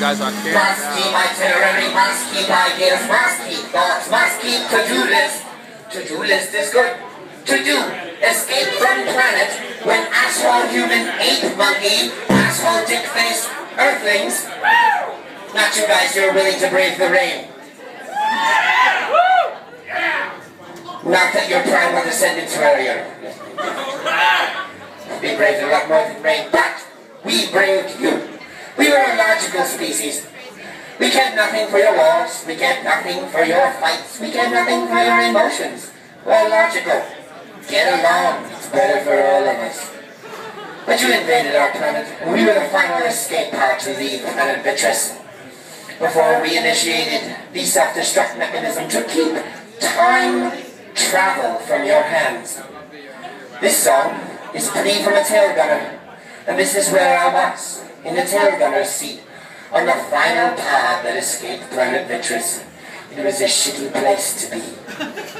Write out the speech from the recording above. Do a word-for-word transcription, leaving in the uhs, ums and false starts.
guys on camera. Must keep itinerary, must keep ideas, must keep thoughts, must keep to-do list. To-do list is good. To do, escape from planet when asshole human, ape monkey, asshole dick face, earthlings. Not you guys, you're willing to brave the rain. Not that your primal descendants warrior. Be brave a lot more than rain, but we braved you. We were a logical species. We cared nothing for your wars. We cared nothing for your fights. We cared nothing for your emotions. We're logical. Get along. It's better for all of us. But you invaded our planet, and we were the final escape pod to leave planet Vitris. Before we initiated the self-destruct mechanism to keep time travel from your hands. This song is a plea from a tail gunner, and this is where I was, in the tail gunner's seat, on the final pod that escaped planet Vitris. It was a shitty place to be.